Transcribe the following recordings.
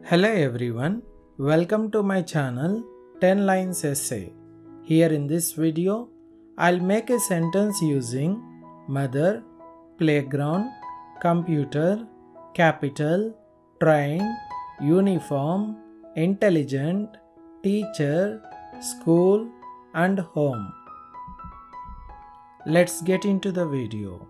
Hello everyone, welcome to my channel 10 Lines Essay. Here in this video, I'll make a sentence using mother, playground, computer, capital, train, uniform, intelligent, teacher, school and home. Let's get into the video.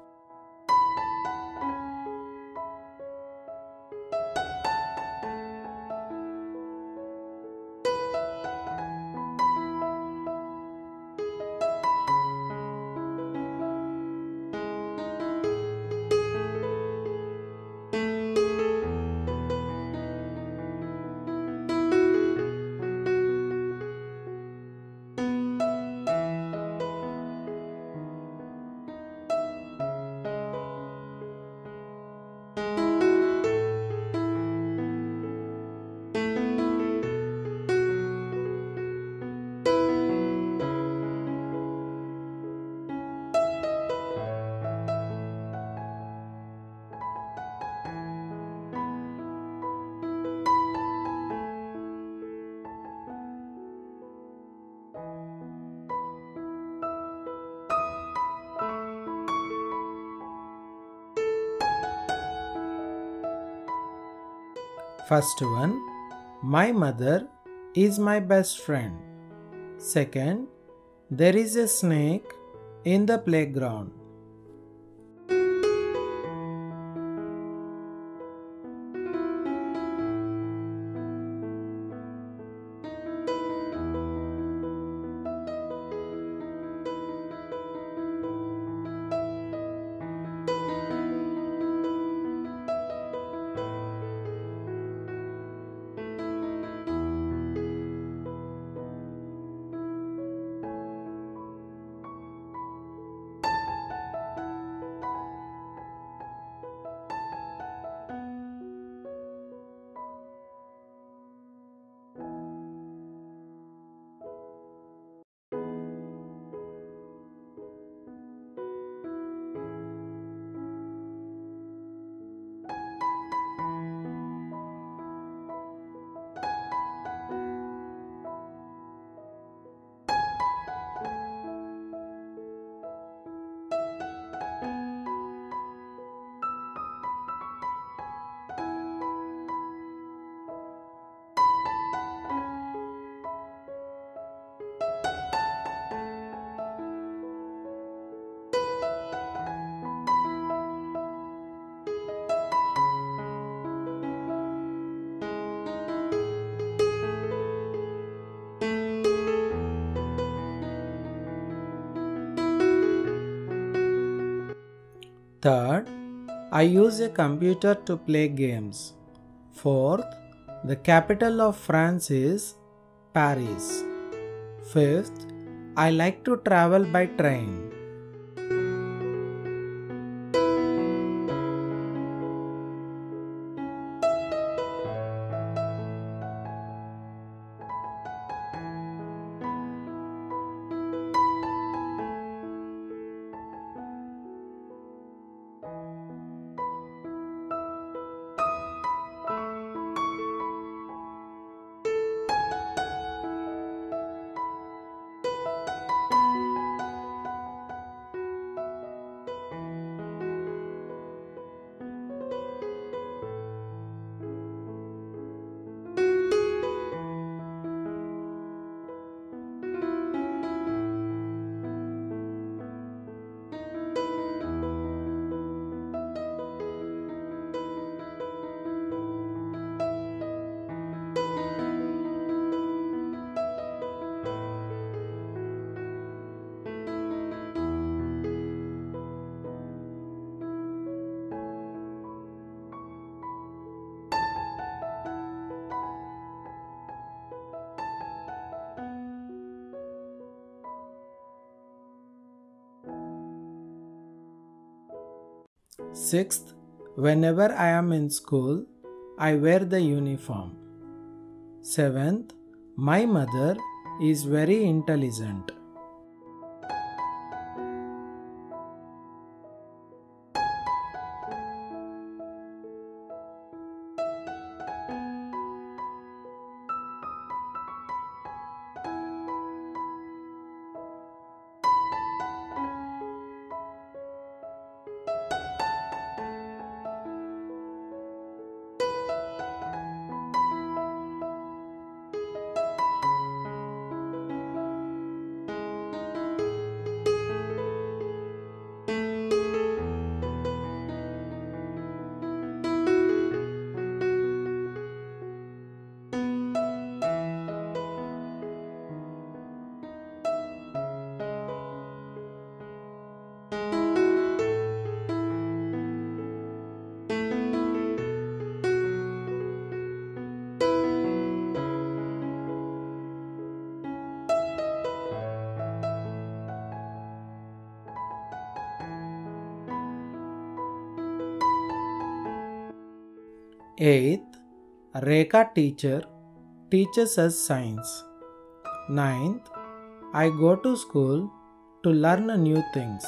First one, my mother is my best friend. Second, there is a snake in the playground. Third, I use a computer to play games. Fourth, the capital of France is Paris. Fifth, I like to travel by train. Sixth, whenever I am in school, I wear the uniform. Seventh, my mother is very intelligent. 8th, Rekha teacher teaches us science. 9th, I go to school to learn new things.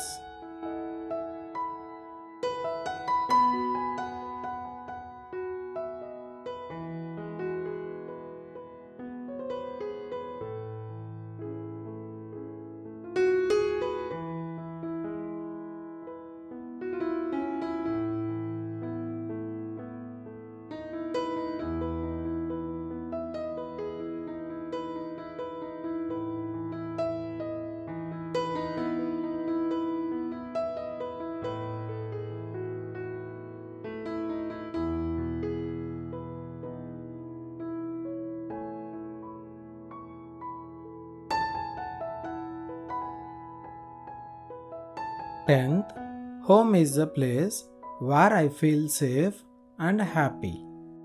Tenth, home is the place where I feel safe and happy.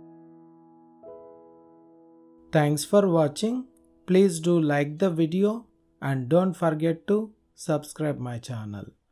Thanks for watching. Please do like the video and don't forget to subscribe my channel.